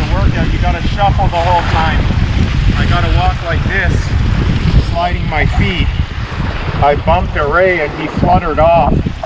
workout. You gotta shuffle the whole time. I gotta walk like this, sliding my feet. I bumped a ray and he fluttered off.